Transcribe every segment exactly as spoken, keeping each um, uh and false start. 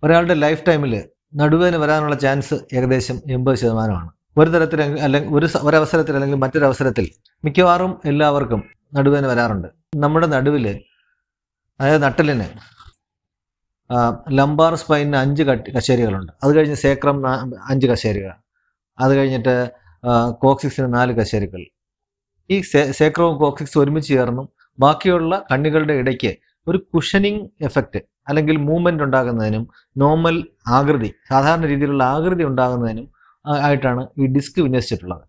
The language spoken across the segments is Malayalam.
ഒരാളുടെ ലൈഫ് ടൈമിൽ നടുവേദന വരാനുള്ള ചാൻസ് ഏകദേശം എൺപത് ശതമാനമാണ്. ഒരു തരത്തിൽ അല്ലെങ്കിൽ ഒരു ഒരവസരത്തിൽ അല്ലെങ്കിൽ മറ്റൊരവസരത്തിൽ മിക്കവാറും എല്ലാവർക്കും നടുവേദന വരാറുണ്ട്. നമ്മുടെ നടുവിൽ, അതായത് നട്ടലിന് ലംബാർ സ്പൈനിന് അഞ്ച് കശേരികളുണ്ട്. അത് കഴിഞ്ഞ് സേക്രം അഞ്ച് കശേരികൾ, അത് കഴിഞ്ഞിട്ട് കോക്സിക്സിന് നാല് കശേരികൾ. ഈ സേക്രവും കോക്സിക്സും ഒരുമിച്ച് ചേർന്നും ബാക്കിയുള്ള കണ്ണികളുടെ ഇടയ്ക്ക് ഒരു കുഷനിങ് എഫക്റ്റ് അല്ലെങ്കിൽ മൂവ്മെന്റ് ഉണ്ടാകുന്നതിനും നോർമൽ ആകൃതി, സാധാരണ രീതിയിലുള്ള ആകൃതി ഉണ്ടാകുന്നതിനും ആയിട്ടാണ് ഈ ഡിസ്ക് വിന്യസിച്ചിട്ടുള്ളത്.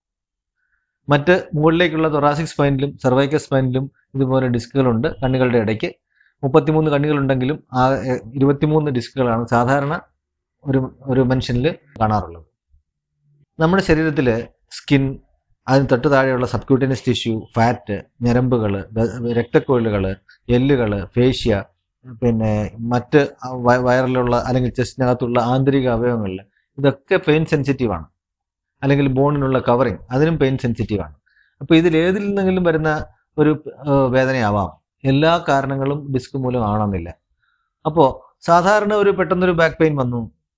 മറ്റ് മുകളിലേക്കുള്ള തൊറാസിക് സ്പൈനിലും സെർവൈക്കൽ സ്പൈനിലും ഇതുപോലെ ഡിസ്കുകളുണ്ട്. കണ്ണുകളുടെ ഇടയ്ക്ക് മുപ്പത്തിമൂന്ന് കണ്ണുകളുണ്ടെങ്കിലും ആ ഇരുപത്തിമൂന്ന് ഡിസ്കുകളാണ് സാധാരണ ഒരു ഒരു മനുഷ്യനിൽ കാണാറുള്ളത്. നമ്മുടെ ശരീരത്തിൽ സ്കിൻ, അതിന് തൊട്ട് താഴെയുള്ള സബ്ക്യൂട്ടേനിയസ് ടിഷ്യൂ, ഫാറ്റ്, ഞരമ്പുകൾ, രക്തക്കൊഴലുകൾ, എല്ലുകൾ, ഫേഷ്യ, പിന്നെ മറ്റ് വയറിലുള്ള അല്ലെങ്കിൽ ചെസ്റ്റിനകത്തുള്ള ആന്തരിക അവയവങ്ങളിൽ ഇതൊക്കെ പെയിൻ സെൻസിറ്റീവാണ്. അല്ലെങ്കിൽ ബോണിനുള്ള കവറിങ്, അതിനും പെയിൻ സെൻസിറ്റീവാണ്. അപ്പോൾ ഇതിലേതിൽ നിന്നെങ്കിലും വരുന്ന ഒരു വേദനയാവാം. എല്ലാ കാരണങ്ങളും ഡിസ്ക് മൂലം ആവണമെന്നില്ല. അപ്പോൾ സാധാരണ ഒരു പെട്ടെന്നൊരു ബാക്ക് പെയിൻ വന്നു,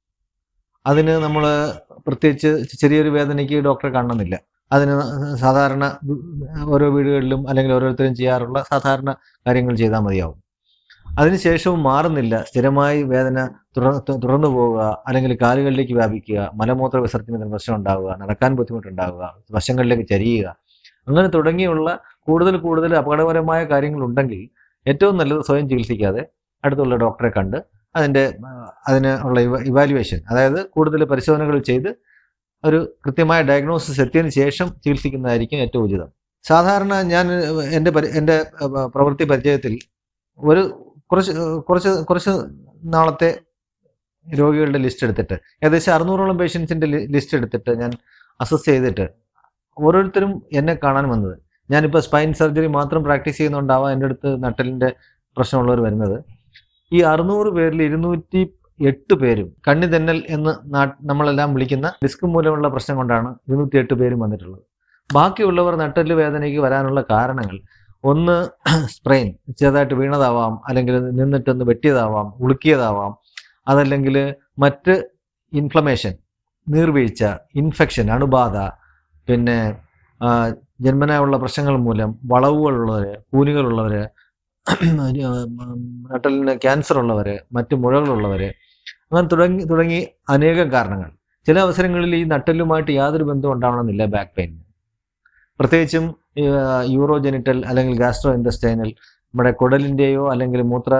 അതിന് നമ്മൾ പ്രത്യേകിച്ച് ചെറിയൊരു വേദനയ്ക്ക് ഡോക്ടറെ കാണണമെന്നില്ല. അതിന് സാധാരണ ഓരോ വീടുകളിലും അല്ലെങ്കിൽ ഓരോരുത്തരും ചെയ്യാറുള്ള സാധാരണ കാര്യങ്ങൾ ചെയ്താൽ മതിയാവും. അതിനുശേഷവും മാറുന്നില്ല, സ്ഥിരമായി വേദന തുടർന്നു പോവുക, അല്ലെങ്കിൽ കാലുകളിലേക്ക് വ്യാപിക്കുക, മലമൂത്ര വിസർജനത്തിന് പ്രശ്നം ഉണ്ടാവുക, നടക്കാൻ ബുദ്ധിമുട്ടുണ്ടാവുക, വശങ്ങളിലേക്ക് ചരിയുക, അങ്ങനെ തുടങ്ങിയുള്ള കൂടുതൽ കൂടുതൽ അപകടകരമായ കാര്യങ്ങളുണ്ടെങ്കിൽ ഏറ്റവും നല്ലത് സ്വയം ചികിത്സിക്കാതെ അടുത്തുള്ള ഡോക്ടറെ കണ്ട് അതിൻ്റെ അതിന് ഉള്ള ഇവാലുവേഷൻ, അതായത് കൂടുതൽ പരിശോധനകൾ ചെയ്ത് ഒരു കൃത്യമായ ഡയഗ്നോസിസ് എത്തിയതിനു ശേഷം ചികിത്സിക്കുന്നതായിരിക്കും ഏറ്റവും ഉചിതം. സാധാരണ ഞാൻ എൻ്റെ എൻ്റെ പ്രവൃത്തി പരിചയത്തിൽ ഒരു കുറച്ച് കുറച്ച് കുറച്ച് നാളത്തെ രോഗികളുടെ ലിസ്റ്റ് എടുത്തിട്ട്, ഏകദേശം അറുന്നൂറോളം പേഷ്യൻസിൻ്റെ ലിസ്റ്റ് എടുത്തിട്ട് ഞാൻ അസസ് ചെയ്തിട്ട് ഓരോരുത്തരും എന്നെ കാണാൻ വന്നത്, ഞാനിപ്പോൾ സ്പൈൻ സർജറി മാത്രം പ്രാക്ടീസ് ചെയ്യുന്നുണ്ടാവാം എൻ്റെ അടുത്ത് നട്ടലിൻ്റെ പ്രശ്നമുള്ളവർ വരുന്നത്. ഈ അറുന്നൂറ് പേരിൽ ഇരുന്നൂറ്റി എട്ട് പേരും കണ്ണി തെന്നൽ എന്ന് നമ്മളെല്ലാം വിളിക്കുന്ന ഡിസ്ക് മൂലമുള്ള പ്രശ്നം കൊണ്ടാണ് ഇരുന്നൂറ്റി എട്ട് പേരും വന്നിട്ടുള്ളത്. ബാക്കിയുള്ളവർ നട്ടല് വേദനയ്ക്ക് വരാനുള്ള കാരണങ്ങൾ, ഒന്ന് സ്പ്രെയിൻ, ചെറുതായിട്ട് വീണതാവാം, അല്ലെങ്കിൽ നിന്നിട്ടൊന്ന് വെട്ടിയതാവാം, ഉളുക്കിയതാവാം, അതല്ലെങ്കിൽ മറ്റ് ഇൻഫ്ലമേഷൻ, നീർവീഴ്ച, ഇൻഫെക്ഷൻ, അണുബാധ, പിന്നെ ജന്മനായുള്ള പ്രശ്നങ്ങൾ മൂലം വളവുകളുള്ളവർ, കൂനുകളുള്ളവർ, നട്ടലിന് ക്യാൻസർ ഉള്ളവർ, മറ്റ് മുഴകളുള്ളവർ, അങ്ങനെ തുടങ്ങി തുടങ്ങി അനേകം കാരണങ്ങൾ. ചില അവസരങ്ങളിൽ ഈ നട്ടലുമായിട്ട് യാതൊരു ബന്ധവും ഉണ്ടാവണമെന്നില്ല ബാക്ക് പെയിൻ. പ്രത്യേകിച്ചും യൂറോജെനിറ്റൽ അല്ലെങ്കിൽ ഗാസ്ട്രോ ഇൻറ്റസ്റ്റൈനൽ, നമ്മുടെ കുടലിൻ്റെയോ അല്ലെങ്കിൽ മൂത്ര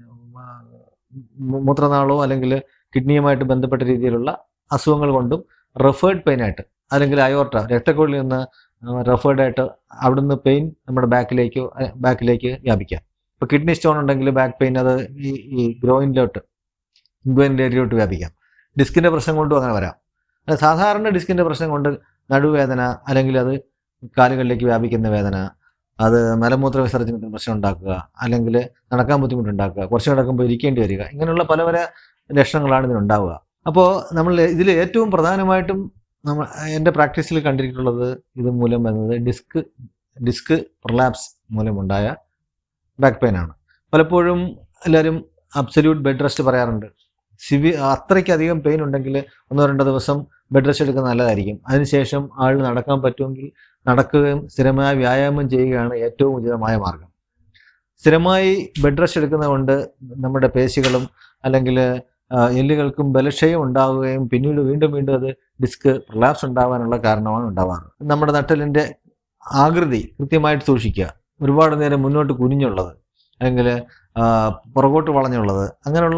മൂത്രനാളോ അല്ലെങ്കിൽ കിഡ്നിയുമായിട്ട് ബന്ധപ്പെട്ട രീതിയിലുള്ള അസുഖങ്ങൾ കൊണ്ടും റെഫേർഡ് പെയിനായിട്ട്, അല്ലെങ്കിൽ അയോർട്ട, രക്തക്കുഴലിൽ നിന്ന് റെഫേർഡായിട്ട് അവിടുന്ന് പെയിൻ നമ്മുടെ ബാക്കിലേക്ക് ബാക്കിലേക്ക് വ്യാപിക്കാം. ഇപ്പോൾ കിഡ്നി സ്റ്റോൺ ഉണ്ടെങ്കിൽ ബാക്ക് പെയിൻ അത് ഈ ഈ ഗ്രോയിനിലോട്ട്, ഇൻഗ്വൈൻ്റെ ഏരിയയിലോട്ട് വ്യാപിക്കാം. ഡിസ്കിൻ്റെ പ്രശ്നം കൊണ്ടും അങ്ങനെ വരാം. സാധാരണ ഡിസ്കിൻ്റെ പ്രശ്നം കൊണ്ട് നടുവേദന, അല്ലെങ്കിൽ അത് കാലുകളിലേക്ക് വ്യാപിക്കുന്ന വേദന, അത് മലമൂത്ര വിസർജനത്തിന് പ്രശ്നം ഉണ്ടാക്കുക, അല്ലെങ്കിൽ നടക്കാൻ ബുദ്ധിമുട്ടുണ്ടാക്കുക, കുറച്ച് നടക്കുമ്പോൾ ഇരിക്കേണ്ടി വരിക, ഇങ്ങനെയുള്ള പല പല ലക്ഷണങ്ങളാണ് ഇതിനുണ്ടാവുക. അപ്പോൾ നമ്മൾ ഇതിൽ ഏറ്റവും പ്രധാനമായിട്ടും നമ്മൾ എൻ്റെ പ്രാക്ടീസിൽ കണ്ടിട്ടുള്ളത് ഇത് മൂലം വരുന്നത് ഡിസ്ക് ഡിസ്ക് പ്രൊലാപ്സ് മൂലമുണ്ടായ ബാക്ക് പെയിൻ ആണ്. പലപ്പോഴും എല്ലാവരും അബ്സല്യൂട്ട് ബെഡ് റെസ്റ്റ് പറയാറുണ്ട്. സിവി അത്രയ്ക്കധികം പെയിൻ ഉണ്ടെങ്കിൽ ഒന്നോ രണ്ടോ ദിവസം ബെഡ് റെസ്റ്റ് എടുക്കുന്നത് നല്ലതായിരിക്കും. അതിനുശേഷം ആളിന് നടക്കാൻ പറ്റുമെങ്കിൽ നടക്കുകയും സ്ഥിരമായ വ്യായാമം ചെയ്യുകയാണ് ഏറ്റവും ഉചിതമായ മാർഗം. സ്ഥിരമായി ബെഡ് റെസ്റ്റ് എടുക്കുന്നത് കൊണ്ട് നമ്മുടെ പേശികളും അല്ലെങ്കിൽ എല്ലുകൾക്കും ബലക്ഷയം ഉണ്ടാവുകയും പിന്നീട് വീണ്ടും വീണ്ടും അത് ഡിസ്ക് പ്രൊലാപ്സ് ഉണ്ടാകാനുള്ള കാരണമാണ് ഉണ്ടാവാറ്. നമ്മുടെ നട്ടലിൻ്റെ ആകൃതി കൃത്യമായിട്ട് സൂക്ഷിക്കുക. ഒരുപാട് നേരം മുന്നോട്ട് കുനിഞ്ഞുള്ളത്, അല്ലെങ്കിൽ പുറകോട്ട് വളഞ്ഞുള്ളത്, അങ്ങനെയുള്ള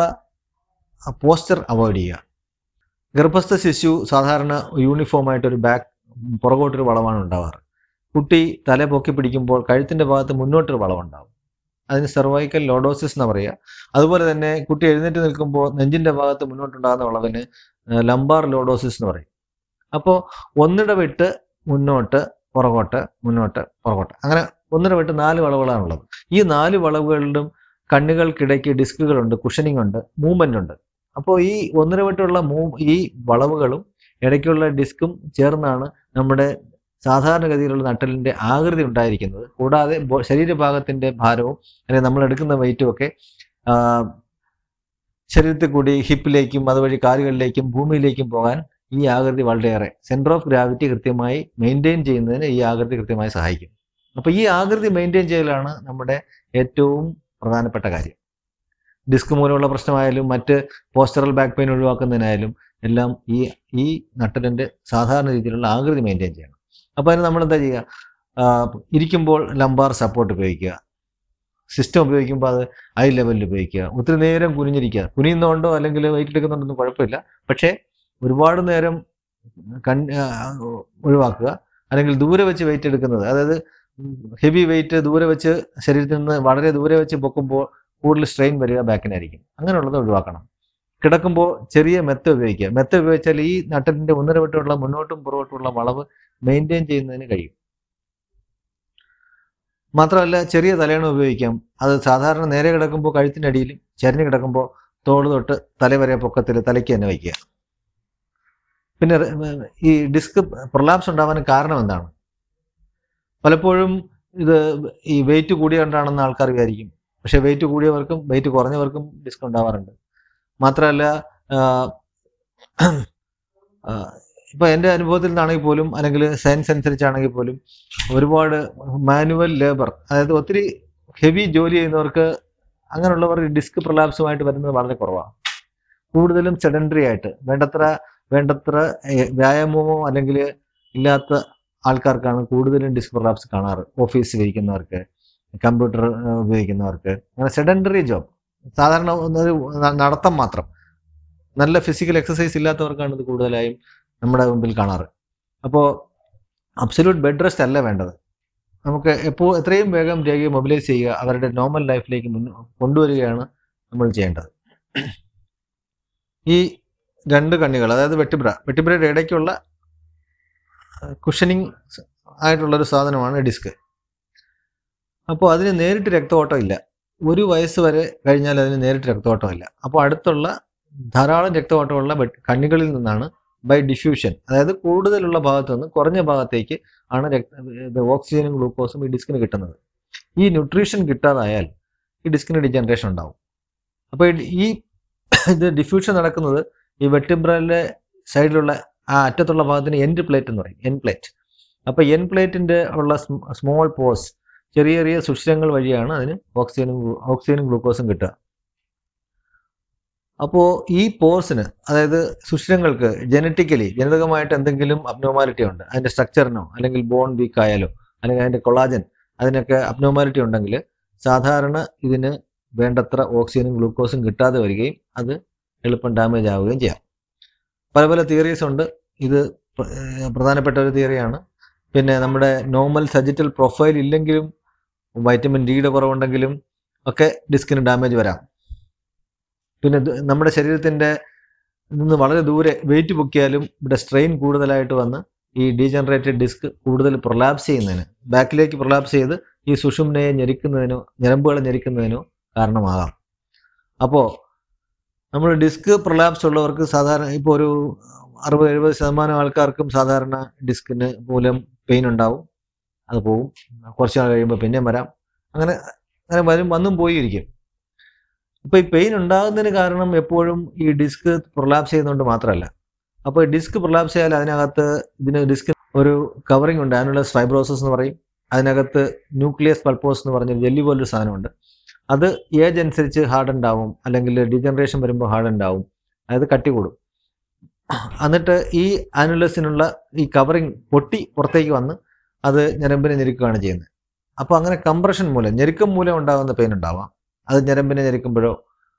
പോസ്ചർ അവോയ്ഡ് ചെയ്യുക. ഗർഭസ്ഥ ശിശു സാധാരണ യൂണിഫോമായിട്ടൊരു ബാക്ക് പുറകോട്ടൊരു വളവാണ് ഉണ്ടാവാറ്. കുട്ടി തല പൊക്കി പിടിക്കുമ്പോൾ കഴുത്തിൻ്റെ ഭാഗത്ത് മുന്നോട്ടൊരു വളവുണ്ടാവും. അതിന് സെർവൈക്കൽ ലോഡോസിസ് എന്ന് പറയുക. അതുപോലെ തന്നെ കുട്ടി എഴുന്നേറ്റ് നിൽക്കുമ്പോൾ നെഞ്ചിൻ്റെ ഭാഗത്ത് മുന്നോട്ടുണ്ടാകുന്ന വളവിന് ലംബാർ ലോഡോസിസ് എന്ന് പറയും. അപ്പോൾ ഒന്നിടവിട്ട് മുന്നോട്ട് പുറകോട്ട് മുന്നോട്ട് പുറകോട്ട്, അങ്ങനെ ഒന്നിടവിട്ട് നാല് വളവുകളാണുള്ളത്. ഈ നാല് വളവുകളിലും കണ്ണുകൾക്കിടയ്ക്ക് ഡിസ്കുകളുണ്ട്, കുഷനിങ് ഉണ്ട്, മൂവ്മെൻ്റ് ഉണ്ട്. അപ്പോൾ ഈ ഒന്നിടവിട്ടുള്ള മൂ ഈ വളവുകളും ഇടയ്ക്കുള്ള ഡിസ്കും ചേർന്നാണ് നമ്മുടെ സാധാരണഗതിയിലുള്ള നട്ടലിൻ്റെ ആകൃതി ഉണ്ടായിരിക്കുന്നത്. കൂടാതെ ശരീരഭാഗത്തിൻ്റെ ഭാരവും അല്ലെങ്കിൽ നമ്മൾ എടുക്കുന്ന വെയിറ്റും ഒക്കെ ശരീരത്തിൽ കൂടി ഹിപ്പിലേക്കും അതുവഴി കാലുകളിലേക്കും ഭൂമിയിലേക്കും പോകാൻ ഈ ആകൃതി വളരെയേറെ സെൻറ്റർ ഓഫ് ഗ്രാവിറ്റി കൃത്യമായി മെയിൻറ്റെയിൻ ചെയ്യുന്നതിന് ഈ ആകൃതി കൃത്യമായി സഹായിക്കും. അപ്പോൾ ഈ ആകൃതി മെയിൻറ്റെയിൻ ചെയ്യലാണ് നമ്മുടെ ഏറ്റവും പ്രധാനപ്പെട്ട കാര്യം. ഡിസ്ക് മൂലമുള്ള പ്രശ്നമായാലും മറ്റ് പോസ്റ്ററൽ ബാക്ക് പെയിൻ ഒഴിവാക്കുന്നതിനായാലും എല്ലാം ഈ ഈ നട്ടലിൻ്റെ സാധാരണ രീതിയിലുള്ള ആകൃതി മെയിൻറ്റെയിൻ ചെയ്യണം. അപ്പോൾ അതിന് നമ്മളെന്താ ചെയ്യുക? ഇരിക്കുമ്പോൾ ലംബാർ സപ്പോർട്ട് ഉപയോഗിക്കുക. സിസ്റ്റം ഉപയോഗിക്കുമ്പോൾ അത് ഐ ലെവലിൽ ഉപയോഗിക്കുക. ഒത്തിരി നേരം കുനിഞ്ഞിരിക്കുക. കുനിയുന്നതുകൊണ്ടോ അല്ലെങ്കിൽ വെയിറ്റ് എടുക്കുന്നുണ്ടൊന്നും കുഴപ്പമില്ല. പക്ഷേ ഒരുപാട് നേരം കൺ ഒഴിവാക്കുക. അല്ലെങ്കിൽ ദൂരെ വെച്ച് വെയിറ്റ് എടുക്കുന്നത്, അതായത് ഹെവി വെയിറ്റ് ദൂരെ വെച്ച് ശരീരത്തിൽ നിന്ന് വളരെ ദൂരെ വെച്ച് പൊക്കുമ്പോൾ കൂടുതൽ സ്ട്രെയിൻ വരിക ബാക്കിനായിരിക്കും. അങ്ങനെയുള്ളത് ഒഴിവാക്കണം. കിടക്കുമ്പോൾ ചെറിയ മെത്ത ഉപയോഗിക്കുക. മെത്ത ഉപയോഗിച്ചാൽ ഈ നട്ടലിൻ്റെ ഒന്നര വട്ടമുള്ള മുന്നോട്ടും പുറകോട്ടുമുള്ള വളവ് മെയിൻറ്റെയിൻ ചെയ്യുന്നതിന് കഴിയും. മാത്രമല്ല ചെറിയ തലയണ ഉപയോഗിക്കാം. അത് സാധാരണ നേരെ കിടക്കുമ്പോൾ കഴുത്തിനടിയിലും ചരിഞ്ഞ് കിടക്കുമ്പോൾ തോള് തൊട്ട് തല വരെ പൊക്കത്തിൽ തലയ്ക്ക് തന്നെ വയ്ക്കുക. പിന്നെ ഈ ഡിസ്ക് പ്രൊലാപ്സ് ഉണ്ടാവാൻ കാരണം എന്താണ്? പലപ്പോഴും ഇത് ഈ വെയിറ്റ് കൂടിയോണ്ടാണെന്ന് ആൾക്കാർ വിചാരിക്കും. പക്ഷേ വെയിറ്റ് കൂടിയവർക്കും വെയിറ്റ് കുറഞ്ഞവർക്കും ഡിസ്ക് ഉണ്ടാവാറുണ്ട്. മാത്രമല്ല ഇപ്പോൾ എൻ്റെ അനുഭവത്തിൽ നിന്നാണെങ്കിൽ പോലും അല്ലെങ്കിൽ സയൻസ് അനുസരിച്ചാണെങ്കിൽ പോലും ഒരുപാട് മാനുവൽ ലേബർ, അതായത് ഒത്തിരി ഹെവി ജോലി ചെയ്യുന്നവർക്ക് അങ്ങനെയുള്ളവർ ഡിസ്ക് പ്രൊലാപ്സുമായിട്ട് വരുന്നത് വളരെ കുറവാണ്. കൂടുതലും സെഡൻഡറി ആയിട്ട് വേണ്ടത്ര വേണ്ടത്ര വ്യായാമമോ അല്ലെങ്കിൽ ഇല്ലാത്ത ആൾക്കാർക്കാണ് കൂടുതലും ഡിസ്ക് പ്രൊലാപ്സ് കാണാറ്. ഓഫീസിൽ ഇരിക്കുന്നവർക്ക്, കമ്പ്യൂട്ടർ ഉപയോഗിക്കുന്നവർക്ക്, അങ്ങനെ സെഡൻഡറി ജോബ്, സാധാരണ ഒരു നടത്തം മാത്രം, നല്ല ഫിസിക്കൽ എക്സസൈസ് ഇല്ലാത്തവർക്കാണ് ഇത് കൂടുതലായും നമ്മുടെ മുമ്പിൽ കാണാറ്. അപ്പോൾ അബ്സല്യൂട്ട് ബെഡ് റെസ്റ്റ് അല്ല വേണ്ടത്. നമുക്ക് എപ്പോൾ എത്രയും വേഗം രോഗിയെ മൊബിലൈസ് ചെയ്യുക, അവരുടെ നോർമൽ ലൈഫിലേക്ക് മുൻ കൊണ്ടുവരികയാണ് നമ്മൾ ചെയ്യേണ്ടത്. ഈ രണ്ട് കണ്ണികൾ, അതായത് വെട്ടിബ്ര വെട്ടിബ്രയുടെ ഇടയ്ക്കുള്ള കുഷനിങ് ആയിട്ടുള്ളൊരു സാധനമാണ് ഡിസ്ക്. അപ്പോൾ അതിന് നേരിട്ട് രക്തഓട്ടം ഇല്ല. ഒരു വയസ്സ് വരെ കഴിഞ്ഞാൽ അതിന് നേരിട്ട് രക്തഓട്ടം ഇല്ല. അപ്പോൾ അടുത്തുള്ള ധാരാളം രക്തഓട്ടമുള്ള കണ്ണികളിൽ നിന്നാണ് ബൈ ഡിഫ്യൂഷൻ, അതായത് കൂടുതലുള്ള ഭാഗത്തു നിന്ന് കുറഞ്ഞ ഭാഗത്തേക്ക് ആണ് രക്ത ഓക്സിജനും ഗ്ലൂക്കോസും ഈ ഡിസ്കിന് കിട്ടുന്നത്. ഈ ന്യൂട്രീഷൻ കിട്ടാതായാൽ ഈ ഡിസ്കിന് ഡിജനറേഷൻ ഉണ്ടാവും. അപ്പോൾ ഈ ഇത് ഡിഫ്യൂഷൻ നടക്കുന്നത് ഈ വെർട്ടിബ്രലിൻ്റെ സൈഡിലുള്ള ആ അറ്റത്തുള്ള ഭാഗത്തിന് എൻഡ് പ്ലേറ്റ് എന്ന് പറയും, എൻ പ്ലേറ്റ്. അപ്പോൾ എൻ പ്ലേറ്റിൻ്റെ ഉള്ള സ്മോൾ പോസ്, ചെറിയ ചെറിയ സുഷിരങ്ങൾ വഴിയാണ് അതിന് ഓക്സിജനും ഓക്സിജനും ഗ്ലൂക്കോസും കിട്ടുക. അപ്പോൾ ഈ പോസിന്, അതായത് സുഷിരങ്ങൾക്ക് ജനറ്റിക്കലി ജനിതകമായിട്ട് എന്തെങ്കിലും അബ്നോർമാലിറ്റി ഉണ്ട്, അതിൻ്റെ സ്ട്രക്ചറിനോ അല്ലെങ്കിൽ ബോൺ വീക്ക് ആയാലോ അല്ലെങ്കിൽ അതിൻ്റെ കൊളാജൻ അതിനൊക്കെ അബ്നോർമാലിറ്റി ഉണ്ടെങ്കിൽ സാധാരണ ഇതിന് വേണ്ടത്ര ഓക്സിജനും ഗ്ലൂക്കോസും കിട്ടാതെ വരികയും അത് എളുപ്പം ഡാമേജ് ആവുകയും ചെയ്യാം. പല പല തിയറീസ് ഉണ്ട്. ഇത് പ്രധാനപ്പെട്ട ഒരു തിയറിയാണ്. പിന്നെ നമ്മുടെ നോർമൽ സജിറ്റൽ പ്രൊഫൈൽ ഇല്ലെങ്കിലും വൈറ്റമിൻ ഡിയുടെ കുറവുണ്ടെങ്കിലും ഒക്കെ ഡിസ്കിന് ഡാമേജ് വരാം. പിന്നെ നമ്മുടെ ശരീരത്തിൻ്റെ നിന്ന് വളരെ ദൂരെ വെയിറ്റ് പൊക്കിയാലും ഇവിടെ സ്ട്രെയിൻ കൂടുതലായിട്ട് വന്ന് ഈ ഡീജനറേറ്റഡ് ഡിസ്ക് കൂടുതൽ പ്രൊലാപ്സ് ചെയ്യുന്നതിന്, ബാക്കിലേക്ക് പ്രൊലാപ്സ് ചെയ്ത് ഈ സുഷുമ്നയെ ഞെരിക്കുന്നതിനോ ഞരമ്പുകളെ ഞെരിക്കുന്നതിനോ കാരണമാകാം. അപ്പോൾ നമ്മൾ ഡിസ്ക് പ്രൊലാപ്സ് ഉള്ളവർക്ക് സാധാരണ ഇപ്പോൾ ഒരു അറുപത് എഴുപത് ശതമാനം ആൾക്കാർക്കും സാധാരണ ഡിസ്കിന് മൂലം പെയിൻ ഉണ്ടാവും. അത് പോവും. കുറച്ച് നാൾ കഴിയുമ്പോൾ പിന്നെയും വരാം. അങ്ങനെ അങ്ങനെ വരും, വന്നും പോയി ഇരിക്കും. ഇപ്പോൾ ഈ പെയിൻ ഉണ്ടാകുന്നതിന് കാരണം എപ്പോഴും ഈ ഡിസ്ക് പ്രൊലാപ്സ് ചെയ്യുന്നതുകൊണ്ട് മാത്രമല്ല. അപ്പോൾ ഈ ഡിസ്ക് പ്രൊലാപ്സ് ചെയ്യാൻ അതിനകത്ത് ഇതിന് ഡിസ്ക് ഒരു കവറിങ് ഉണ്ട്, ആനുലസ് ഫൈബ്രോസിസ് എന്ന് പറയും. അതിനകത്ത് ന്യൂക്ലിയസ് പൾപ്പോസ് എന്ന് പറഞ്ഞൊരു ജെല്ലി പോലൊരു സാധനമുണ്ട്. അത് ഏജ് അനുസരിച്ച് ഹാർഡ് ഉണ്ടാവും, അല്ലെങ്കിൽ ഡീജനറേഷൻ വരുമ്പോൾ ഹാർഡ് ഉണ്ടാവും, അതായത് കട്ടി കൂടും. എന്നിട്ട് ഈ ആനുലസിനുള്ള ഈ കവറിങ് പൊട്ടി പുറത്തേക്ക് വന്ന് അത് ഞരമ്പിനെ ഞെരുക്കുകയാണ് ചെയ്യുന്നത്. അപ്പോൾ അങ്ങനെ കംപ്രഷൻ മൂലം, ഞെരുക്കം മൂലം ഉണ്ടാകുന്ന പെയിൻ ഉണ്ടാവാം. അത് ഞരമ്പിനെ ഞെരുക്കുമ്പോഴോ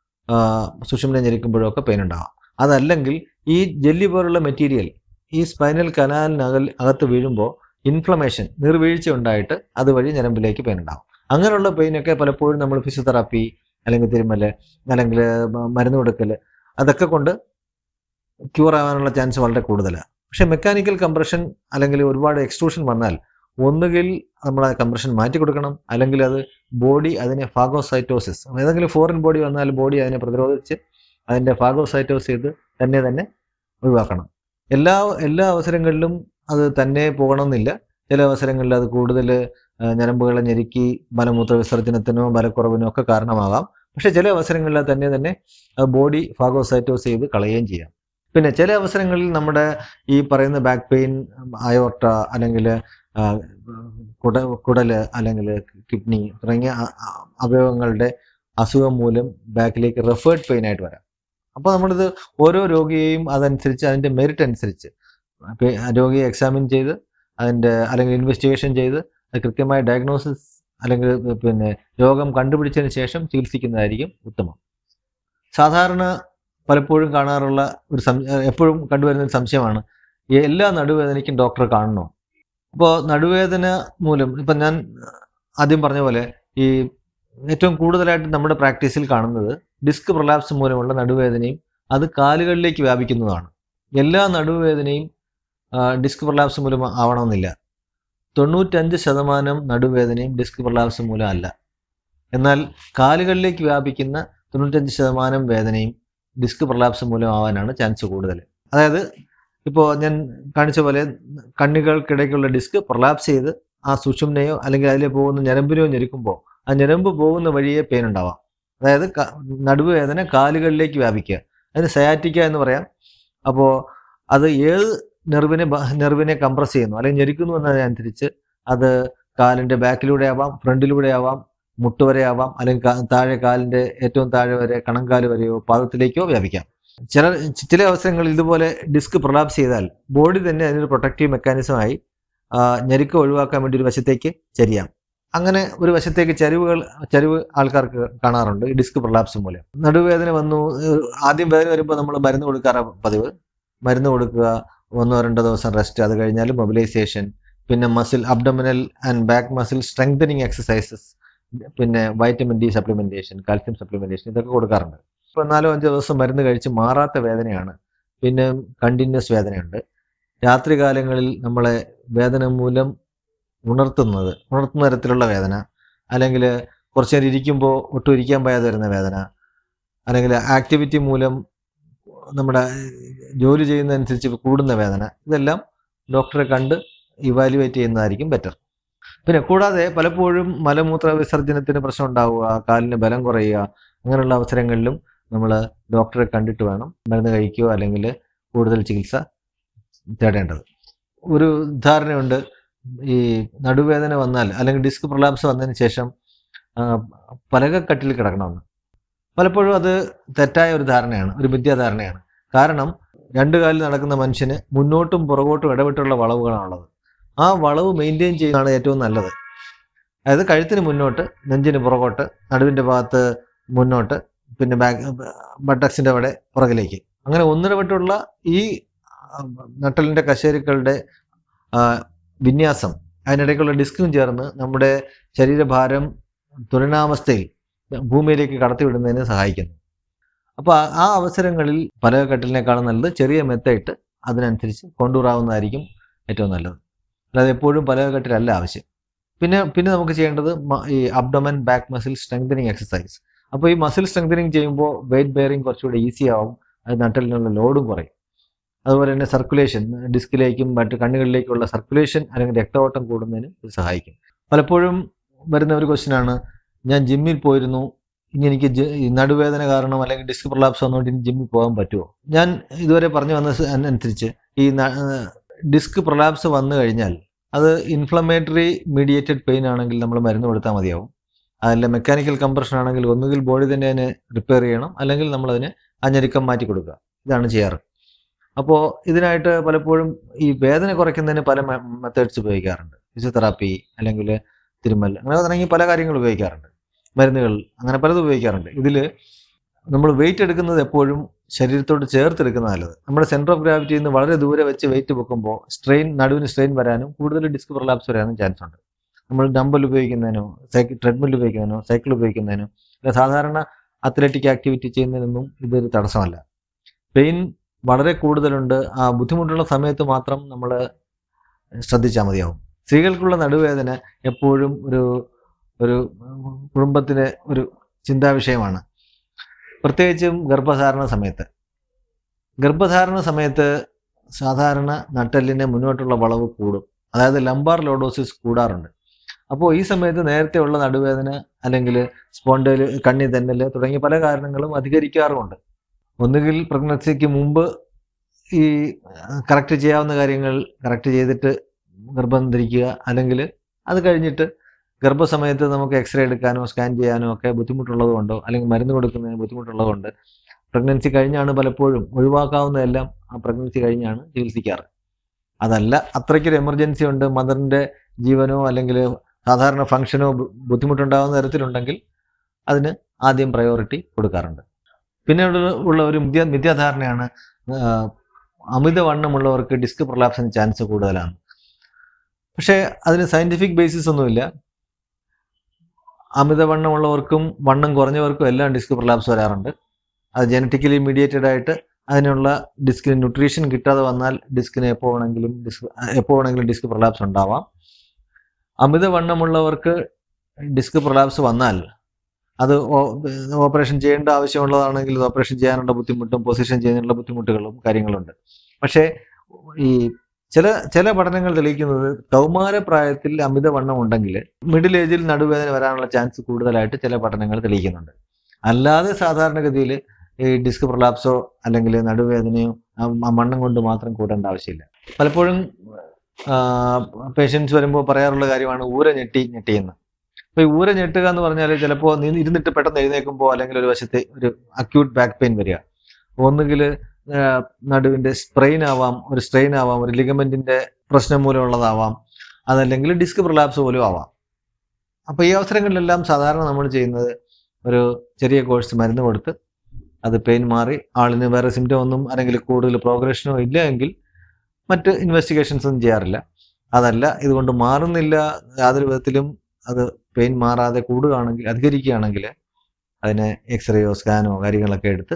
സുഷുമ്നെ ഞെരുക്കുമ്പോഴോ ഒക്കെ പെയിൻ ഉണ്ടാവാം. അതല്ലെങ്കിൽ ഈ ജെല്ലി പോലുള്ള മെറ്റീരിയൽ ഈ സ്പൈനൽ കനാലിനകൽ അകത്ത് വീഴുമ്പോൾ ഇൻഫ്ലമേഷൻ, നീർവീഴ്ച ഉണ്ടായിട്ട് അതുവഴി ഞരമ്പിലേക്ക് പെയിൻ ഉണ്ടാവും. അങ്ങനെയുള്ള പെയിനൊക്കെ പലപ്പോഴും നമ്മൾ ഫിസിയോതെറാപ്പി അല്ലെങ്കിൽ തിരുമ്മൽ അല്ലെങ്കിൽ മരുന്ന് കൊടുക്കൽ അതൊക്കെ കൊണ്ട് ക്യൂർ ആവാനുള്ള ചാൻസ് വളരെ കൂടുതലാണ്. പക്ഷെ മെക്കാനിക്കൽ കംപ്രഷൻ അല്ലെങ്കിൽ ഒരുപാട് എക്സ്ട്രൂഷൻ വന്നാൽ ഒന്നുകിൽ നമ്മൾ ആ കംപ്രഷൻ മാറ്റി കൊടുക്കണം, അല്ലെങ്കിൽ അത് ബോഡി അതിനെ ഫാഗോസൈറ്റോസിസ്, ഏതെങ്കിലും ഫോറിൻ ബോഡി വന്നാൽ ബോഡി അതിനെ പ്രതിരോധിച്ച് അതിൻ്റെ ഫാഗോസൈറ്റോസ് ചെയ്ത് തന്നെ തന്നെ ഒഴിവാക്കണം. എല്ലാ എല്ലാ അവസരങ്ങളിലും അത് തന്നെ പോകണമെന്നില്ല. ചില അവസരങ്ങളിൽ അത് കൂടുതൽ ഞരമ്പുകളെ ഞെരുക്കി മലമൂത്ര വിസർജനത്തിനോ ബലക്കുറവിനോ ഒക്കെ കാരണമാകാം. പക്ഷേ ചില അവസരങ്ങളിൽ തന്നെ തന്നെ ബോഡി ഫാഗോസൈറ്റോസ് ചെയ്ത് കളയുകയും ചെയ്യാം. പിന്നെ ചില അവസരങ്ങളിൽ നമ്മുടെ ഈ പറയുന്ന ബാക്ക് പെയിൻ, അയോർട്ട അല്ലെങ്കിൽ കുട കുടല് അല്ലെങ്കിൽ കിഡ്നി തുടങ്ങിയ അവയവങ്ങളുടെ അസുഖം മൂലം ബാക്കിലേക്ക് റെഫേർഡ് പെയിൻ ആയിട്ട് വരാം. അപ്പോൾ നമ്മളിത് ഓരോ രോഗിയെയും അതനുസരിച്ച് അതിൻ്റെ മെറിറ്റ് അനുസരിച്ച് രോഗിയെ എക്സാമിൻ ചെയ്ത് അതിൻ്റെ അല്ലെങ്കിൽ ഇൻവെസ്റ്റിഗേഷൻ ചെയ്ത് അത് കൃത്യമായ ഡയഗ്നോസിസ് അല്ലെങ്കിൽ പിന്നെ രോഗം കണ്ടുപിടിച്ചതിന് ശേഷം ചികിത്സിക്കുന്നതായിരിക്കും ഉത്തമം. സാധാരണ പലപ്പോഴും കാണാറുള്ള ഒരു സം എപ്പോഴും കണ്ടുവരുന്ന ഒരു സംശയമാണ്, എല്ലാ നടുവേദനയ്ക്കും ഡോക്ടറെ കാണണോ? അപ്പോൾ നടുവേദന മൂലം ഇപ്പം ഞാൻ ആദ്യം പറഞ്ഞ പോലെ ഈ ഏറ്റവും കൂടുതലായിട്ട് നമ്മുടെ പ്രാക്ടീസിൽ കാണുന്നത് ഡിസ്ക് പ്രൊലാപ്സ് മൂലമുള്ള നടുവേദനയും അത് കാലുകളിലേക്ക് വ്യാപിക്കുന്നതാണ്. എല്ലാ നടുവേദനയും ഡിസ്ക് പ്രൊലാപ്സ് മൂലം ആവണമെന്നില്ല. തൊണ്ണൂറ്റഞ്ച് ശതമാനം നടുവേദനയും ഡിസ്ക് പ്രൊലാപ്സ് മൂലം അല്ല. എന്നാൽ കാലുകളിലേക്ക് വ്യാപിക്കുന്ന തൊണ്ണൂറ്റഞ്ച് ശതമാനം വേദനയും ഡിസ്ക് പ്രൊലാപ്സ് മൂലം ആവാനാണ് ചാൻസ് കൂടുതൽ. അതായത് ഇപ്പോൾ ഞാൻ കാണിച്ച പോലെ കണ്ണുകൾക്കിടയ്ക്കുള്ള ഡിസ്ക് പ്രൊലാപ്സ് ചെയ്ത് ആ സുഷുമ്നയോ അല്ലെങ്കിൽ അതിൽ പോകുന്ന ഞരമ്പിനെയോ ഞെരുക്കുമ്പോൾ ആ ഞരമ്പ് പോകുന്ന വഴിയെ പെയിൻ ഉണ്ടാവാം. അതായത് നടുവേദന കാലുകളിലേക്ക് വ്യാപിക്കുക, അതിന് സയാറ്റിക്ക എന്ന് പറയാം. അപ്പോൾ അത് ഏത് നെർവിനെ നെർവിനെ കംപ്രസ് ചെയ്യുന്നു അല്ലെങ്കിൽ ഞെരിക്കുന്നു എന്നതിനനുസരിച്ച് അത് കാലിൻ്റെ ബാക്കിലൂടെ ആവാം, ഫ്രണ്ടിലൂടെ ആവാം, മുട്ടുവരെ ആവാം, അല്ലെങ്കിൽ താഴെ കാലിൻ്റെ ഏറ്റവും താഴെ വരെ കണങ്കാല് വരെയോ പാദത്തിലേക്കോ വ്യാപിക്കാം. ചില ചില അവസരങ്ങളിൽ ഇതുപോലെ ഡിസ്ക് പ്രൊലാപ്സ് ചെയ്താൽ ബോഡി തന്നെ അതിനൊരു പ്രൊട്ടക്റ്റീവ് മെക്കാനിസമായി ഞെരുക്ക ഒഴിവാക്കാൻ വേണ്ടി ഒരു വശത്തേക്ക് ചരിയാം. അങ്ങനെ ഒരു വശത്തേക്ക് ചരിവുകൾ ചരിവ് ആൾക്കാർക്ക് കാണാറുണ്ട് ഈ ഡിസ്ക് പ്രൊലാപ്സ് മൂലം. നടുവേദന വന്നു, ആദ്യം വേദന വരുമ്പോൾ നമ്മൾ മരുന്ന് കൊടുക്കാറാണ് പതിവ്. മരുന്ന് കൊടുക്കുക, ഒന്നോ രണ്ടോ ദിവസം റെസ്റ്റ്, അത് കഴിഞ്ഞാൽ മൊബിലൈസേഷൻ, പിന്നെ muscle abdominal and back muscle strengthening exercises, പിന്നെ vitamin D supplementation, calcium supplementation, ഇതൊക്കെ കൊടുക്കാറുണ്ട്. ഇപ്പോൾ നാലോ അഞ്ചോ ദിവസം മരുന്ന് കഴിച്ച് മാറാത്ത വേദനയാണ്, പിന്നെ കണ്ടിന്യൂസ് വേദനയുണ്ട്. രാത്രി കാലങ്ങളിൽ നമ്മളെ വേദന മൂലം ഉണർത്തുന്നത് ഉണർത്തുന്ന തരത്തിലുള്ള വേദന, അല്ലെങ്കിൽ കുറച്ച് നേരം ഇരിക്കുമ്പോൾ ഒട്ടും ഇരിക്കാൻ വയ്യാതെ വരുന്ന വേദന, അല്ലെങ്കിൽ ആക്ടിവിറ്റി മൂലം നമ്മുടെ ജോലി ചെയ്യുന്നതനുസരിച്ച് കൂടുന്ന വേദന, ഇതെല്ലാം ഡോക്ടറെ കണ്ട് ഇവാലുവേറ്റ് ചെയ്യുന്നതായിരിക്കും ബെറ്റർ. പിന്നെ കൂടാതെ പലപ്പോഴും മലമൂത്ര വിസർജനത്തിന് പ്രശ്നം ഉണ്ടാവുക, കാലിന് ബലം കുറയുക, അങ്ങനെയുള്ള അവസരങ്ങളിലും നമ്മൾ ഡോക്ടറെ കണ്ടിട്ട് വേണം മരുന്ന് കഴിക്കുകയോ അല്ലെങ്കിൽ കൂടുതൽ ചികിത്സ തേടേണ്ടത്. ഒരു ധാരണയുണ്ട്, ഈ നടുവേദന വന്നാൽ അല്ലെങ്കിൽ ഡിസ്ക് പ്രൊലാപ്സ് വന്നതിന് ശേഷം പലകക്കട്ടിൽ കിടക്കണമെന്ന്. പലപ്പോഴും അത് തെറ്റായ ഒരു ധാരണയാണ്, ഒരു മിഥ്യാധാരണയാണ്. കാരണം രണ്ടു കാലിൽ നടക്കുന്ന മനുഷ്യന് മുന്നോട്ടും പുറകോട്ടും ഇടവിട്ടുള്ള വളവുകളാണുള്ളത്. ആ വളവ് മെയിൻറ്റെയിൻ ചെയ്യുന്നതാണ് ഏറ്റവും നല്ലത്. അതായത് കഴുത്തിന് മുന്നോട്ട്, നെഞ്ചിന് പുറകോട്ട്, നടുവിൻ്റെ ഭാഗത്ത് മുന്നോട്ട്, പിന്നെ ബാക്ക് ബട്ടക്സിൻ്റെ അവിടെ പുറകിലേക്ക്, അങ്ങനെ ഒന്നിടവിട്ടുള്ള ഈ നട്ടലിൻ്റെ കശേരുക്കളുടെ വിന്യാസം, അതിനിടയ്ക്കുള്ള ഡിസ്കും ചേർന്ന് നമ്മുടെ ശരീരഭാരം തുലനാവസ്ഥയിൽ ഭൂമിയിലേക്ക് കടത്തിവിടുന്നതിന് സഹായിക്കുന്നു. അപ്പോൾ ആ അവസരങ്ങളിൽ പലകക്കട്ടിലിനേക്കാളും നല്ലത് ചെറിയ മെത്തയിട്ട് അതിനനുസരിച്ച് കൊണ്ടുവരാവുന്നതായിരിക്കും ഏറ്റവും നല്ലത്. അല്ലാതെ എപ്പോഴും പലകക്കട്ടിലല്ല ആവശ്യം. പിന്നെ പിന്നെ നമുക്ക് ചെയ്യേണ്ടത് ഈ abdomen back muscle strengthening exercise. അപ്പോൾ ഈ മസിൽ സ്ട്രെങ്തനിങ് ചെയ്യുമ്പോൾ വെയിറ്റ് ബെയറിങ് കുറച്ചുകൂടി ഈസി ആവും, അത് നട്ടലിനുള്ള ലോഡും കുറയും. അതുപോലെ തന്നെ സർക്കുലേഷൻ, ഡിസ്കിലേക്കും മറ്റ് കണ്ണുകളിലേക്കുള്ള സർക്കുലേഷൻ അല്ലെങ്കിൽ രക്തഓട്ടം കൂടുന്നതിന് ഇത് സഹായിക്കും. പലപ്പോഴും വരുന്ന ഒരു ക്വസ്റ്റ്യനാണ്, ഞാൻ ജിമ്മിൽ പോയിരുന്നു, ഇനി എനിക്ക് നടുവേദന കാരണം അല്ലെങ്കിൽ ഡിസ്ക് പ്രൊലാപ്സ് വന്നുകൊണ്ട് ഇനി ജിമ്മിൽ പോകാൻ പറ്റുമോ? ഞാൻ ഇതുവരെ പറഞ്ഞു വന്ന അനുസരിച്ച് ഈ ഡിസ്ക് പ്രൊലാപ്സ് വന്നു കഴിഞ്ഞാൽ അത് ഇൻഫ്ലമേറ്ററി മീഡിയേറ്റഡ് പെയിൻ ആണെങ്കിൽ നമ്മൾ മരുന്ന് കൊടുത്താൽ മതിയാവും. അതല്ല മെക്കാനിക്കൽ കംപ്രഷൻ ആണെങ്കിൽ ഒന്നുകിൽ ബോഡി തന്നെ അതിനെ റിപ്പയർ ചെയ്യണം, അല്ലെങ്കിൽ നമ്മളതിന് ആ ഞെരുക്കം മാറ്റി കൊടുക്കുക. ഇതാണ് ചെയ്യാറ്. അപ്പോൾ ഇതിനായിട്ട് പലപ്പോഴും ഈ വേദന കുറയ്ക്കുന്നതിന് പല മെത്തേഡ്സ് ഉപയോഗിക്കാറുണ്ട്. ഫിസിയോതെറാപ്പി അല്ലെങ്കിൽ തിരുമ്മൽ, അങ്ങനെ തുടങ്ങി പല കാര്യങ്ങൾ ഉപയോഗിക്കാറുണ്ട്. മരുന്നുകൾ, അങ്ങനെ പലതും ഉപയോഗിക്കാറുണ്ട്. ഇതിൽ നമ്മൾ വെയിറ്റ് എടുക്കുന്നത് എപ്പോഴും ശരീരത്തോട് ചേർത്തെടുക്കുന്നത് നല്ലത്. നമ്മുടെ സെൻറ്റർ ഓഫ് ഗ്രാവിറ്റിയിൽ നിന്ന് വളരെ ദൂരെ വെച്ച് വെയിറ്റ് വെക്കുമ്പോൾ സ്ട്രെയിൻ, നടുവിന് സ്ട്രെയിൻ വരാനും കൂടുതൽ ഡിസ്ക് പ്രൊലാപ്സ് വരാനും ചാൻസ് ഉണ്ട്. നമ്മൾ ഡംബൽ ഉപയോഗിക്കുന്നതിനോ സൈക്കിൾ ട്രെഡ്മിൽ ഉപയോഗിക്കുന്നതിനോ സൈക്കിൾ ഉപയോഗിക്കുന്നതിനോ അല്ല സാധാരണ അത്ലറ്റിക് ആക്ടിവിറ്റി ചെയ്യുന്നതിനൊന്നും ഇതൊരു തടസ്സമല്ല. പെയിൻ വളരെ കൂടുതലുണ്ട്, ആ ബുദ്ധിമുട്ടുള്ള സമയത്ത് മാത്രം നമ്മൾ ശ്രദ്ധിച്ചാൽ മതിയാവും. സ്ത്രീകൾക്കുള്ള നടുവേദന എപ്പോഴും ഒരു ഒരു കുടുംബത്തിലെ ഒരു ചിന്താവിഷയമാണ്, പ്രത്യേകിച്ചും ഗർഭധാരണ സമയത്ത്. ഗർഭധാരണ സമയത്ത് സാധാരണ നട്ടെല്ലിന് മുന്നോട്ടുള്ള വളവ് കൂടും, അതായത് ലംബാർ ലോഡോസിസ് കൂടാറുണ്ട്. അപ്പോൾ ഈ സമയത്ത് നേരത്തെ ഉള്ള നടുവേദന അല്ലെങ്കിൽ സ്പോണ്ടൈൽ കണ്ണി തെന്നൽ തുടങ്ങിയ പല കാരണങ്ങളും അധികരിക്കാറുമുണ്ട്. ഒന്നുകിൽ പ്രഗ്നൻസിക്ക് മുമ്പ് ഈ കറക്റ്റ് ചെയ്യാവുന്ന കാര്യങ്ങൾ കറക്റ്റ് ചെയ്തിട്ട് ഗർഭം ധരിക്കുക, അല്ലെങ്കിൽ അത് കഴിഞ്ഞിട്ട് ഗർഭസമയത്ത് നമുക്ക് എക്സ്റേ എടുക്കാനോ സ്കാൻ ചെയ്യാനോ ഒക്കെ ബുദ്ധിമുട്ടുള്ളത് കൊണ്ടോ അല്ലെങ്കിൽ മരുന്ന് കൊടുക്കുന്നതിന് ബുദ്ധിമുട്ടുള്ളത് കൊണ്ട് പ്രഗ്നൻസി കഴിഞ്ഞാണ് പലപ്പോഴും ഒഴിവാക്കാവുന്നതെല്ലാം ആ പ്രഗ്നൻസി കഴിഞ്ഞാണ് ചികിത്സിക്കാറ്. അതല്ല, അത്രയ്ക്കൊരു എമർജൻസി ഉണ്ട്, മദറിൻ്റെ ജീവനോ അല്ലെങ്കിൽ സാധാരണ ഫംഗ്ഷനോ ബുദ്ധിമുട്ടുണ്ടാകുന്ന തരത്തിലുണ്ടെങ്കിൽ അതിന് ആദ്യം പ്രയോറിറ്റി കൊടുക്കാറുണ്ട്. പിന്നെ ഉള്ള ഒരു മിഥ്യ മിഥ്യാധാരണയാണ് അമിതവണ്ണമുള്ളവർക്ക് ഡിസ്ക് പ്രൊലാപ്സിന് ചാൻസ് കൂടുതലാണ്. പക്ഷേ അതിന് സയൻറ്റിഫിക് ബേസിസ് ഒന്നുമില്ല. അമിതവണ്ണമുള്ളവർക്കും വണ്ണം കുറഞ്ഞവർക്കും എല്ലാം ഡിസ്ക് പ്രൊലാപ്സ് വരാറുണ്ട്. അത് ജനറ്റിക്കലി മീഡിയേറ്റഡ് ആയിട്ട് അതിനുള്ള ഡിസ്കിന് ന്യൂട്രീഷൻ കിട്ടാതെ വന്നാൽ ഡിസ്കിന് എപ്പോൾ വേണമെങ്കിലും ഡിസ്ക് എപ്പോൾ വേണമെങ്കിലും ഡിസ്ക് പ്രൊലാപ്സ് ഉണ്ടാവാം. അമിതവണ്ണമുള്ളവർക്ക് ഡിസ്ക് പ്രൊലാപ്സ് വന്നാൽ അത് ഓപ്പറേഷൻ ചെയ്യേണ്ട ആവശ്യമുള്ളതാണെങ്കിൽ ഓപ്പറേഷൻ ചെയ്യാനുള്ള ബുദ്ധിമുട്ടും പൊസിഷൻ ചെയ്യാനുള്ള ബുദ്ധിമുട്ടുകളും കാര്യങ്ങളുണ്ട്. പക്ഷേ ഈ ചില ചില പഠനങ്ങൾ തെളിയിക്കുന്നത് കൗമാരപ്രായത്തിൽ അമിതവണ്ണം ഉണ്ടെങ്കിൽ മിഡിൽ ഏജിൽ നടുവേദന വരാനുള്ള ചാൻസ് കൂടുതലായിട്ട് ചില പഠനങ്ങൾ തെളിയിക്കുന്നുണ്ട്. അല്ലാതെ സാധാരണഗതിയിൽ ഈ ഡിസ്ക് പ്രൊലാപ്സോ അല്ലെങ്കിൽ നടുവേദനയോ വണ്ണം കൊണ്ട് മാത്രം കൂടേണ്ട ആവശ്യമില്ല. പലപ്പോഴും പേഷ്യൻസ് വരുമ്പോൾ പറയാറുള്ള കാര്യമാണ് ഊര ഞെട്ടി ഞെട്ടിയെന്ന്. അപ്പോൾ ഈ ഊര ഞെട്ടുക എന്ന് പറഞ്ഞാൽ ചിലപ്പോൾ ഇരുന്നിട്ട് പെട്ടെന്ന് എഴുന്നേൽക്കുമ്പോൾ അല്ലെങ്കിൽ ഒരു വശത്ത് ഒരു അക്യൂട്ട് ബാക്ക് പെയിൻ വരിക, ഒന്നുകിൽ നടുവിൻ്റെ സ്പ്രെയിൻ ആവാം, ഒരു സ്ട്രെയിൻ ആവാം, ഒരു ലിഗമെന്റിന്റെ പ്രശ്നം മൂലമുള്ളതാവാം, അതല്ലെങ്കിൽ ഡിസ്ക് പ്രൊലാപ്സ് പോലും ആവാം. അപ്പോൾ ഈ അവസരങ്ങളിലെല്ലാം സാധാരണ നമ്മൾ ചെയ്യുന്നത് ഒരു ചെറിയ കോഴ്സ് മരുന്ന് കൊടുത്ത് അത് പെയിൻ മാറി ആളിന് വേറെ സിംറ്റം ഒന്നും അല്ലെങ്കിൽ കൂടുതൽ പ്രോഗ്രഷനോ ഇല്ല എങ്കിൽ മറ്റ് ഇൻവെസ്റ്റിഗേഷൻസ് ഒന്നും ചെയ്യാറില്ല. അതല്ല, ഇതുകൊണ്ട് മാറുന്നില്ല, യാതൊരു വിധത്തിലും അത് പെയിൻ മാറാതെ കൂടുകയാണെങ്കിൽ അധികരിക്കുകയാണെങ്കിൽ അതിനെ എക്സ്റേയോ സ്കാനോ കാര്യങ്ങളൊക്കെ എടുത്ത്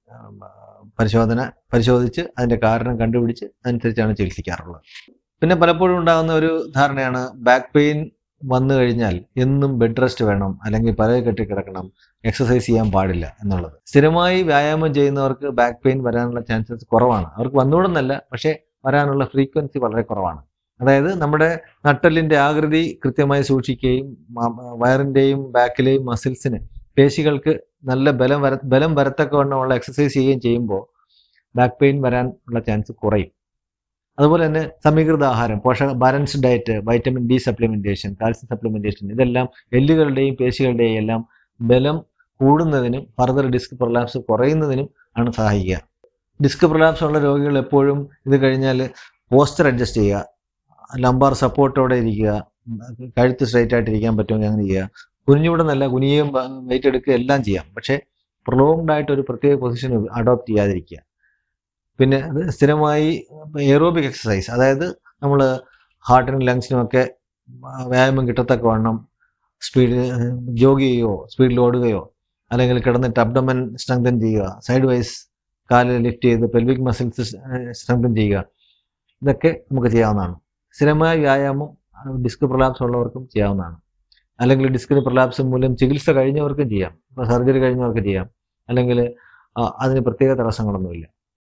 പരിശോധന പരിശോധിച്ച് അതിൻ്റെ കാരണം കണ്ടുപിടിച്ച് അനുസരിച്ചാണ് ചികിത്സിക്കാറുള്ളത്. പിന്നെ പലപ്പോഴും ഉണ്ടാകുന്ന ഒരു ധാരണയാണ് ബാക്ക് പെയിൻ വന്നു കഴിഞ്ഞാൽ എന്നും ബെഡ് റെസ്റ്റ് വേണം, അല്ലെങ്കിൽ പലകെ കെട്ടി കിടക്കണം, എക്സസൈസ് ചെയ്യാൻ പാടില്ല എന്നുള്ളത്. സ്ഥിരമായി വ്യായാമം ചെയ്യുന്നവർക്ക് ബാക്ക് പെയിൻ വരാനുള്ള ചാൻസസ് കുറവാണ്. അവർക്ക് വന്നുകൂടുന്നല്ല, പക്ഷേ വരാനുള്ള ഫ്രീക്വൻസി വളരെ കുറവാണ്. അതായത് നമ്മുടെ നട്ടെല്ലിൻ്റെ ആകൃതി കൃത്യമായി സൂക്ഷിക്കുകയും വയറിൻ്റെയും ബാക്കിലെയും മസിൽസിന് പേശികൾക്ക് നല്ല ബലം വര ബലം വരത്തക്കവണ്ണമുള്ള എക്സസൈസ് ചെയ്യുകയും ചെയ്യുമ്പോൾ ബാക്ക് പെയിൻ വരാൻ ഉള്ള ചാൻസ് കുറയും. അതുപോലെ തന്നെ സമീകൃത ആഹാരം, പോഷക balanced diet, vitamin D supplementation, calcium supplementation, ഇതെല്ലാം എല്ലുകളുടെയും പേശികളുടെയും എല്ലാം ബലം കൂടുന്നതിനും ഫർദർ ഡിസ്ക് പ്രൊലാപ്സ് കുറയുന്നതിനും ആണ് സഹായിക്കുക. ഡിസ്ക് പ്രൊലാപ്സ് ഉള്ള രോഗികൾ എപ്പോഴും ഇത് കഴിഞ്ഞാൽ പോസ്റ്റർ അഡ്ജസ്റ്റ് ചെയ്യുക, ലംബാർ സപ്പോർട്ടോടെ ഇരിക്കുക, കഴുത്ത് സ്ട്രൈറ്റ് ആയിട്ട് ഇരിക്കാൻ പറ്റുമെങ്കിൽ അങ്ങനെ ചെയ്യുക. കുനിഞ്ഞുകൂടുന്നല്ല, കുനിയും വെയിറ്റ് എടുക്കുക എല്ലാം ചെയ്യാം, പക്ഷേ പ്രൊലോങ്ഡ് ആയിട്ട് ഒരു പ്രത്യേക പൊസിഷൻ അഡോപ്റ്റ് ചെയ്യാതിരിക്കുക. പിന്നെ അത് സ്ഥിരമായി എയറോബിക് എക്സസൈസ്, അതായത് നമ്മൾ ഹാർട്ടിനും ലങ്സിനും ഒക്കെ വ്യായാമം കിട്ടത്തക്ക വണ്ണം സ്പീഡ് ജോഗ് ചെയ്യുകയോ സ്പീഡിൽ ഓടുകയോ അല്ലെങ്കിൽ കിടന്നിട്ട് അബ്ഡോമൻ സ്ട്രെങ്തൻ ചെയ്യുക, സൈഡ് വൈസ് കാല് ലിഫ്റ്റ് ചെയ്ത് പെൽവിക് മസിൽസ് സ്ട്രെങ്തൻ ചെയ്യുക, ഇതൊക്കെ നമുക്ക് ചെയ്യാവുന്നതാണ്. സ്ഥിരമായ വ്യായാമം ഡിസ്ക് പ്രൊലാപ്സ് ഉള്ളവർക്കും ചെയ്യാവുന്നതാണ്. അല്ലെങ്കിൽ ഡിസ്കിന് പ്രൊലാപ്സ് മൂലം ചികിത്സ കഴിഞ്ഞവർക്കും ചെയ്യാം, ഇപ്പോൾ സർജറി കഴിഞ്ഞവർക്ക് ചെയ്യാം, അല്ലെങ്കിൽ അതിന് പ്രത്യേക തടസ്സങ്ങളൊന്നുമില്ല.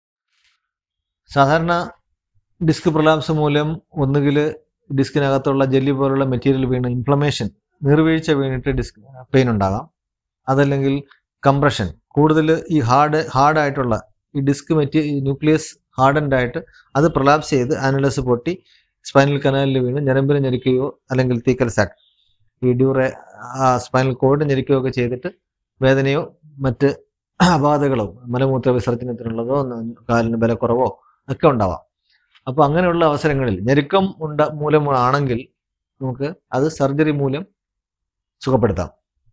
സാധാരണ ഡിസ്ക് പ്രൊലാപ്സ് മൂലം ഒന്നുകിൽ ഡിസ്കിനകത്തുള്ള ജെല്ലി പോലുള്ള മെറ്റീരിയൽ വീണ് ഇൻഫ്ലമേഷൻ, നീർവീഴ്ച വീണിട്ട് ഡിസ്ക് പെയിൻ ഉണ്ടാകാം. അതല്ലെങ്കിൽ കംപ്രഷൻ, കൂടുതൽ ഈ ഹാർഡ് ഹാർഡായിട്ടുള്ള ഈ ഡിസ്ക് മെറ്റീ ന്യൂക്ലിയസ് ഹാർഡൻഡ് ആയിട്ട് അത് പ്രൊലാപ്സ് ചെയ്ത് ആനുലസ് പൊട്ടി സ്പൈനൽ കനാലിൽ വീണ് ഞരമ്പിനെ ഞെരിക്കുകയോ അല്ലെങ്കിൽ തീക്കൽ സാക്ക്, ഈ ഡ്യൂറെ സ്പൈനൽ കോഡ് ഞെരിക്കുകയോ ഒക്കെ ചെയ്തിട്ട് വേദനയോ മറ്റ് അപാധകളോ മലമൂത്ര വിസർജനത്തിനുള്ളതോ കാലിന് ബലക്കുറവോ ഒക്കെ ഉണ്ടാവാം. അപ്പോൾ അങ്ങനെയുള്ള അവസരങ്ങളിൽ ഞെരുക്കം ഉണ്ട മൂലമാണെങ്കിൽ നമുക്ക് അത് സർജറി മൂലം സുഖപ്പെടുത്താം.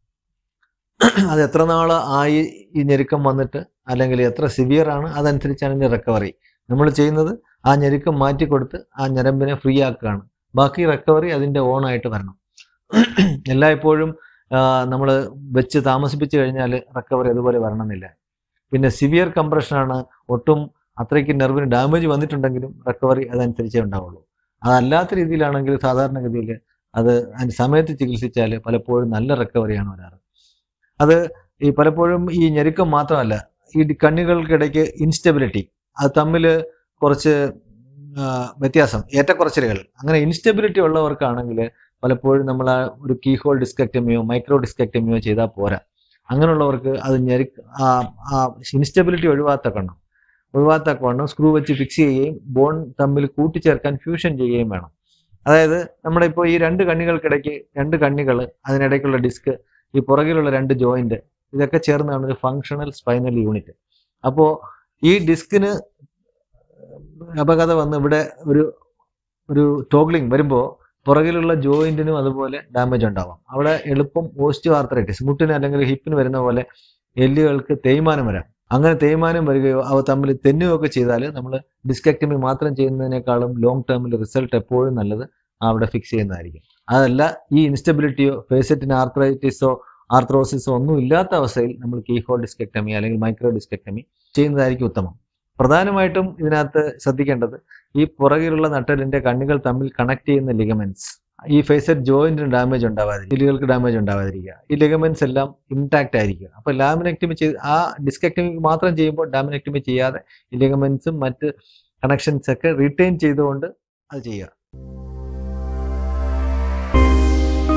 അത് എത്ര നാൾ ആയി ഈ ഞെരുക്കം വന്നിട്ട് അല്ലെങ്കിൽ എത്ര സിവിയർ ആണ് അതനുസരിച്ചാണ് ഇതിൻ്റെ റിക്കവറി. നമ്മൾ ചെയ്യുന്നത് ആ ഞെരുക്കം മാറ്റിക്കൊടുത്ത് ആ ഞരമ്പിനെ ഫ്രീ ആക്കുകയാണ്. ബാക്കി റിക്കവറി അതിൻ്റെ ഓണായിട്ട് വരണം. എല്ലായ്പ്പോഴും നമ്മൾ വെച്ച് താമസിപ്പിച്ച് കഴിഞ്ഞാൽ റിക്കവറി അതുപോലെ വരണമെന്നില്ല. പിന്നെ സിവിയർ കംപ്രഷനാണ്, ഒട്ടും അത്രയ്ക്ക് നെർവിന് ഡാമേജ് വന്നിട്ടുണ്ടെങ്കിലും റിക്കവറി അതനുസരിച്ചേ ഉണ്ടാവുള്ളൂ. അതല്ലാത്ത രീതിയിലാണെങ്കിൽ സാധാരണഗതിയിൽ അത് അതിന് സമയത്ത് ചികിത്സിച്ചാൽ പലപ്പോഴും നല്ല റിക്കവറിയാണ് വരാറ്. അത് ഈ പലപ്പോഴും ഈ ഞെരുക്കം മാത്രമല്ല, ഈ കണ്ണുകൾക്കിടയ്ക്ക് ഇൻസ്റ്റെബിലിറ്റി, അത് തമ്മിൽ കുറച്ച് വ്യത്യാസം, ഏറ്റക്കുറച്ചിലുകൾ, അങ്ങനെ ഇൻസ്റ്റെബിലിറ്റി ഉള്ളവർക്കാണെങ്കിൽ പലപ്പോഴും നമ്മൾ ആ ഒരു കീ ഹോൾ ഡിസ്കെക്ടമിയോ മൈക്രോ ഡിസ്കെക്ടമിയോ ചെയ്താൽ പോരാ. അങ്ങനെയുള്ളവർക്ക് അത് ഞെരി ആ ആ ഇൻസ്റ്റബിലിറ്റി ഒഴിവാത്തക്കണം ഒഴിവാത്തക്കണം സ്ക്രൂ വെച്ച് ഫിക്സ് ചെയ്യുകയും ബോൺ തമ്മിൽ കൂട്ടിച്ചേർക്കാൻ ഫ്യൂഷൻ ചെയ്യുകയും വേണം. അതായത് നമ്മുടെ ഇപ്പോൾ ഈ രണ്ട് കണ്ണികൾക്കിടയ്ക്ക് രണ്ട് കണ്ണികൾ, അതിനിടയ്ക്കുള്ള ഡിസ്ക്, ഈ പുറകിലുള്ള രണ്ട് ജോയിന്റ്, ഇതൊക്കെ ചേർന്നാണ് ഒരു ഫങ്ഷണൽ സ്പൈനൽ യൂണിറ്റ്. അപ്പോൾ ഈ ഡിസ്കിന് അപകത വന്ന് ഇവിടെ ഒരു ഒരു ടോഗ്ലിംഗ് വരുമ്പോൾ പുറകിലുള്ള ജോയിന്റിനും അതുപോലെ ഡാമേജ് ഉണ്ടാവാം. അവിടെ എളുപ്പം ഓസ്റ്റിയോ ആർത്രൈറ്റിസ്, മുട്ടിന് അല്ലെങ്കിൽ ഹിപ്പിന് വരുന്ന പോലെ എല്ലുകൾക്ക് തേയ്മാനം വരാം. അങ്ങനെ തേയ്മാനം വരികയോ അവ തമ്മിൽ തെന്നുകയൊക്കെ ചെയ്താൽ നമ്മൾ ഡിസ്കെക്ടമി മാത്രം ചെയ്യുന്നതിനേക്കാളും ലോങ് ടേമിൽ റിസൾട്ട് എപ്പോഴും നല്ലത് അവിടെ ഫിക്സ് ചെയ്യുന്നതായിരിക്കും. അതല്ല ഈ ഇൻസ്റ്റബിലിറ്റിയോ ഫേസറ്റിന് ആർത്രൈറ്റിസോ ആർത്രോസിസോ ഒന്നും ഇല്ലാത്ത അവസ്ഥയിൽ നമ്മൾ കീ ഹോൾ ഡിസ്കെക്ടമി അല്ലെങ്കിൽ മൈക്രോ ഡിസ്കെക്ടമി ചെയ്യുന്നതായിരിക്കും ഉത്തമം. പ്രധാനമായിട്ടും ഇതിനകത്ത് ശ്രദ്ധിക്കേണ്ടത് ഈ പുറകിലുള്ള നട്ടലിന്റെ കണ്ണികൾ തമ്മിൽ കണക്ട് ചെയ്യുന്ന ലിഗമെന്റ്സ്, ഈ ഫേസറ്റ് ജോയിന്റിന് ഡാമേജ് ഉണ്ടാവാതിരിക്കുക, എല്ലുകൾക്ക് ഡാമേജ് ഉണ്ടാവാതിരിക്കുക, ഈ ലിഗമെന്റ്സ് എല്ലാം ഇൻടാക്റ്റ് ആയിരിക്കുക. അപ്പോൾ ലാമിനെക്ടമി ചെയ്ത് ആ ഡിസ്കെക്ടമി മാത്രം ചെയ്യുമ്പോൾ ലാമിനെക്ടമി ചെയ്യാതെ ഈ ലിഗമെന്റ്സും മറ്റ് കണക്ഷൻസ് ഒക്കെ റീറ്റെയിൻ ചെയ്തുകൊണ്ട് അത് ചെയ്യുക.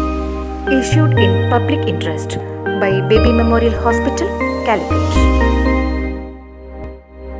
Issued in public interest by Baby Memorial Hospital, Calicut.